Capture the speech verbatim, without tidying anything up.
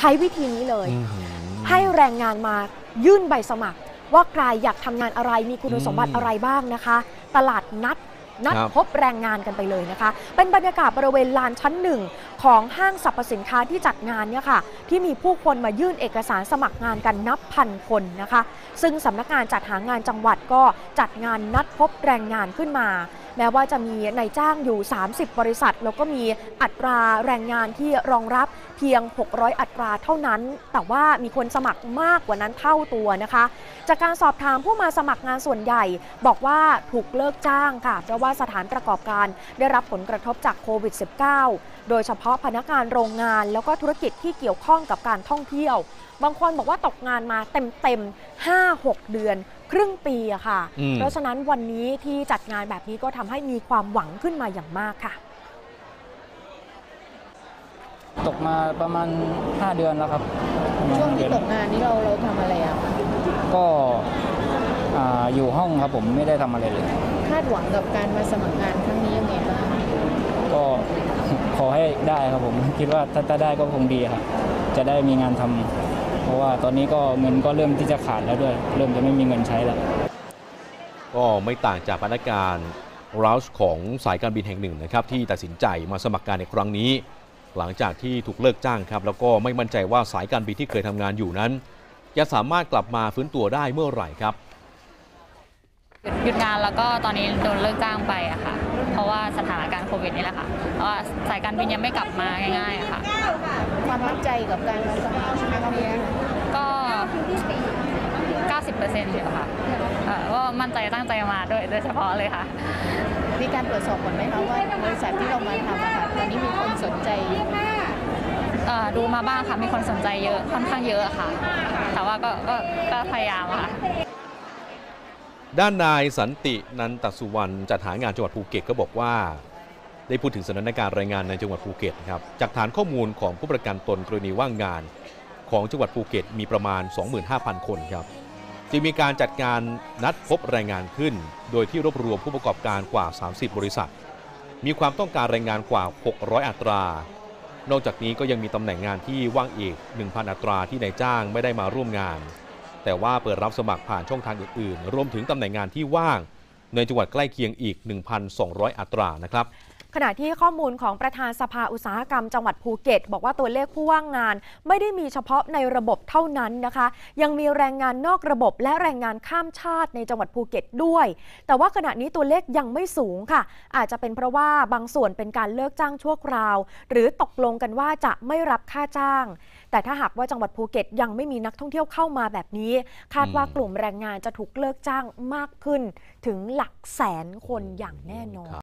ช้วิธีนี้เลยให้แรงงานมายื่นใบสมัครว่าใครอยากทำงานอะไรมีคุณสมบัติอะไรบ้างนะคะตลาดนัดนัดพบแรงงานกันไปเลยนะคะเป็นบรรยากาศบริเวณลานชั้นหนึ่งของห้างสรรพสินค้าที่จัดงานเนี่ยค่ะที่มีผู้คนมายื่นเอกสารสมัครงานกันนับพันคนนะคะซึ่งสำนักงานจัดหางานจังหวัดก็จัดงานนัดพบแรงงานขึ้นมาแม้ว่าจะมีนายจ้างอยู่สามสิบบริษัทแล้วก็มีอัตราแรงงานที่รองรับเพียงหกร้อยอัตราเท่านั้นแต่ว่ามีคนสมัครมากกว่านั้นเท่าตัวนะคะจากการสอบถามผู้มาสมัครงานส่วนใหญ่บอกว่าถูกเลิกจ้างค่ะเพราะว่าสถานประกอบการได้รับผลกระทบจากโควิด สิบเก้า โดยเฉพาะพนักงานโรงงานแล้วก็ธุรกิจที่เกี่ยวข้องกับการท่องเที่ยวบางคนบอกว่าตกงานมาเต็มๆ ห้าหก เดือนครึ่งปีอะค่ะเพราะฉะนั้นวันนี้ที่จัดงานแบบนี้ก็ทำให้มีความหวังขึ้นมาอย่างมากค่ะตกมาประมาณห้าเดือนแล้วครับช่วงที่ตกงานนี้เราเราทำอะไรอะก็อยู่ห้องครับผมไม่ได้ทำอะไรเลยคาดหวังกับการมาสมัครงานครั้งนี้ยังไงบ้างก็ขอให้ได้ครับผมคิดว่าถ้าได้ก็คงดีครับจะได้มีงานทำเพราะว่าตอนนี้ก็เงินก็เริ่มที่จะขาดแล้วด้วยเริ่มจะไม่มีเงินใช้แล้วก็ไม่ต่างจากพนักงานเราส์ของสายการบินแห่งหนึ่งนะครับที่ตัดสินใจมาสมัครงานในครั้งนี้หลังจากที่ถูกเลิกจ้างครับแล้วก็ไม่มั่นใจว่าสายการบินที่เคยทำงานอยู่นั้นจะสามารถกลับมาฟื้นตัวได้เมื่อไหร่ครับหยุดงานแล้วก็ตอนนี้โดนเลิกจ้างไปอะค่ะเพราะว่าสถานการณ์โควิดนี่แหละค่ะเพราะว่าสายการบินยังไม่กลับมาง่ายๆอะค่ะความมั่นใจกับการมาสมัครครั้งนี้ก็ เก้าสิบเปอร์เซ็นต์ เดียวค่ะก็มั่นใจตั้งใจมาโดยโดยเฉพาะเลยค่ะมีการตรวจสอบก่อนไหมคะว่าบริษัทที่เรามาทำอะค่ะตอนนี้มีคนสนใจดูมาบ้างค่ะมีคนสนใจเยอะค่อนข้างเยอะค่ะแต่ว่าก็ก็ก็พยายามค่ะด้านนายสันตินันตสุวรรณจัดหางานจังหวัดภูเก็ตก็บอกว่าได้พูดถึงสถานการณ์แรงงานในจังหวัดภูเก็ตครับจากฐานข้อมูลของผู้ประกันตนกรณีว่างงานของจังหวัดภูเก็ตมีประมาณ สองหมื่นห้าพัน คนครับจึงมีการจัดการนัดพบแรงงานขึ้นโดยที่รวบรวมผู้ประกอบการกว่าสามสิบบริษัทมีความต้องการแรงงานกว่าหกร้อยอัตรานอกจากนี้ก็ยังมีตำแหน่งงานที่ว่างอีก หนึ่งพัน อัตราที่นายจ้างไม่ได้มาร่วมงานแต่ว่าเปิดรับสมัครผ่านช่องทางอื่นๆรวมถึงตำแหน่งงานที่ว่างในจังหวัดใกล้เคียงอีก หนึ่งพันสองร้อย อัตรานะครับขณะที่ข้อมูลของประธานสภาอุตสาหกรรมจังหวัดภูเก็ตบอกว่าตัวเลขผู้ว่างงานไม่ได้มีเฉพาะในระบบเท่านั้นนะคะยังมีแรงงานนอกระบบและแรงงานข้ามชาติในจังหวัดภูเก็ตด้วยแต่ว่าขณะนี้ตัวเลขยังไม่สูงค่ะอาจจะเป็นเพราะว่าบางส่วนเป็นการเลิกจ้างชั่วคราวหรือตกลงกันว่าจะไม่รับค่าจ้างแต่ถ้าหากว่าจังหวัดภูเก็ตยังไม่มีนักท่องเที่ยวเข้ามาแบบนี้คาดว่ากลุ่มแรงงานจะถูกเลิกจ้างมากขึ้นถึงหลักแสนคนอย่างแน่นอน